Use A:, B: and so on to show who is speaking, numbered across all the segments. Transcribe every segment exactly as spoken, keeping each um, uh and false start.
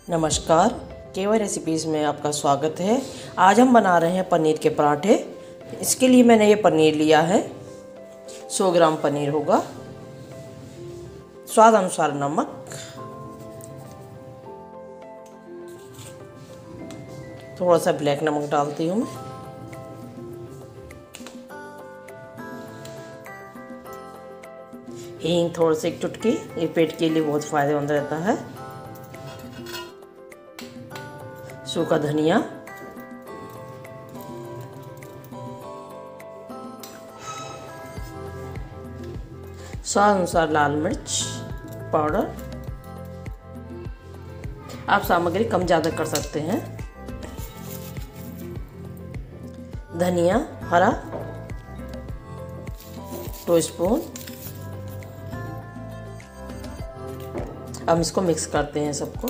A: नमस्कार, केवल रेसिपीज़ में आपका स्वागत है। आज हम बना रहे हैं पनीर के पराठे। इसके लिए मैंने ये पनीर लिया है, सौ ग्राम पनीर होगा। स्वाद अनुसार नमक, थोड़ा सा ब्लैक नमक डालती हूँ मैं। हींग थोड़ा सा एक चुटकी, ये पेट के लिए बहुत फ़ायदेमंद रहता है। सूखा धनिया, स्वाद अनुसार लाल मिर्च पाउडर। आप सामग्री कम ज़्यादा कर सकते हैं। धनिया हरा दो स्पून। अब इसको मिक्स करते हैं सबको।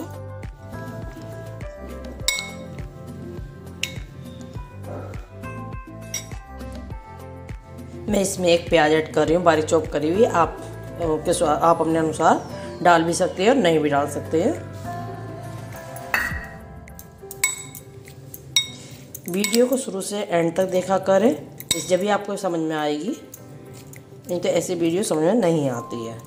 A: मैं इसमें एक प्याज ऐड कर रही हूँ, बारीक चॉप करी हुई। आप के आप अपने अनुसार डाल भी सकते हैं और नहीं भी डाल सकते हैं। वीडियो को शुरू से एंड तक देखा करें, इस जब भी आपको समझ में आएगी, नहीं तो ऐसी वीडियो समझ में नहीं आती है।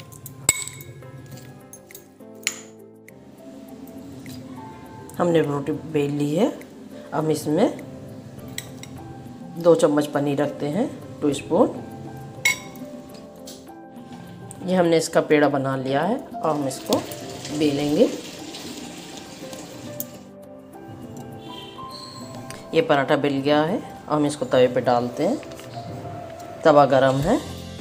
A: हमने रोटी बेल ली है। अब इसमें दो चम्मच पनीर रखते हैं, टू स्पून। ये हमने इसका पेड़ा बना लिया है और हम इसको बेलेंगे। ये पराठा बेल गया है, हम इसको तवे पे डालते हैं। तवा गरम है।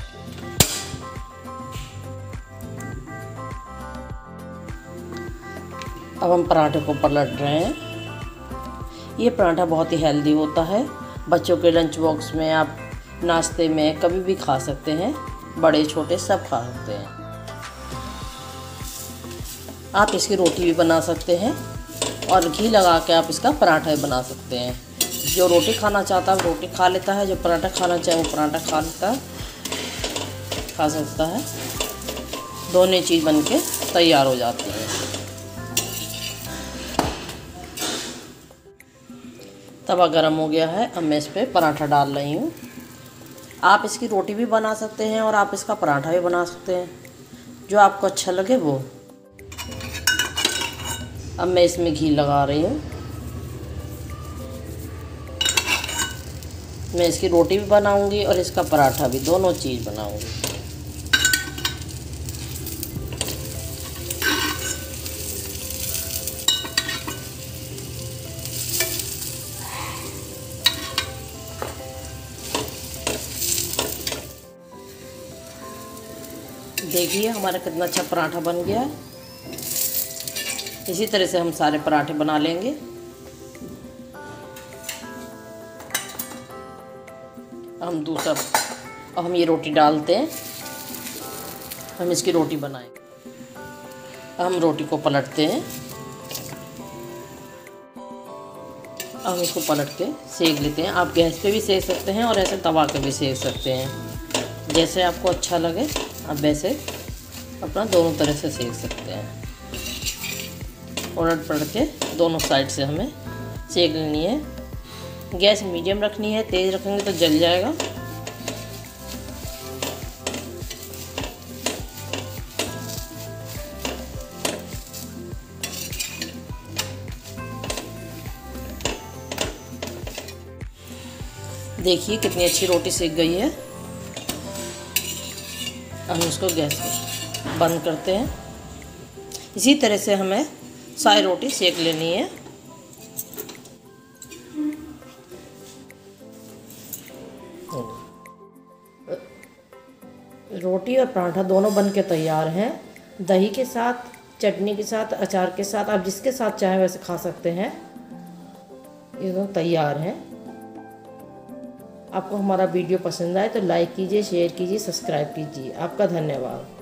A: अब हम पराठे को पलट रहे हैं। ये पराठा बहुत ही हेल्दी होता है। बच्चों के लंच बॉक्स में, आप नाश्ते में कभी भी खा सकते हैं। बड़े छोटे सब खा सकते हैं। आप इसकी रोटी भी बना सकते हैं और घी लगा के आप इसका पराठा भी बना सकते हैं। जो रोटी खाना चाहता है रोटी खा लेता है, जो पराठा खाना चाहे वो पराठा खा लेता है खा सकता है। दोनों चीज़ बन के तैयार हो जाती है। तवा गरम हो गया है। अब मैं इस पर पराठा डाल रही हूँ। आप इसकी रोटी भी बना सकते हैं और आप इसका पराठा भी बना सकते हैं, जो आपको अच्छा लगे वो। अब मैं इसमें घी लगा रही हूँ। मैं इसकी रोटी भी बनाऊंगी और इसका पराठा भी, दोनों चीज़ बनाऊंगी। देखिए हमारा कितना अच्छा पराठा बन गया है। इसी तरह से हम सारे पराठे बना लेंगे। हम दूसरा अब हम ये रोटी डालते हैं। हम इसकी रोटी बनाएंगे। हम रोटी को पलटते हैं। हम इसको पलट के सेक लेते हैं। आप गैस पे भी सेक सकते हैं और ऐसे तवा पे भी सेक सकते हैं। जैसे आपको अच्छा लगे आप वैसे अपना दोनों तरह से सेक सकते हैं। उलट पलट के दोनों साइड से हमें सेक लेनी है। गैस मीडियम रखनी है, तेज़ रखेंगे तो जल जाएगा। देखिए कितनी अच्छी रोटी सेक गई है। हम इसको गैस बंद करते हैं। इसी तरह से हमें सारी रोटी सेक लेनी है। रोटी और पराठा दोनों बन के तैयार हैं। दही के साथ, चटनी के साथ, अचार के साथ, आप जिसके साथ चाहें वैसे खा सकते हैं। ये दोनों तैयार हैं। आपको हमारा वीडियो पसंद आए तो लाइक कीजिए, शेयर कीजिए, सब्सक्राइब कीजिए। आपका धन्यवाद।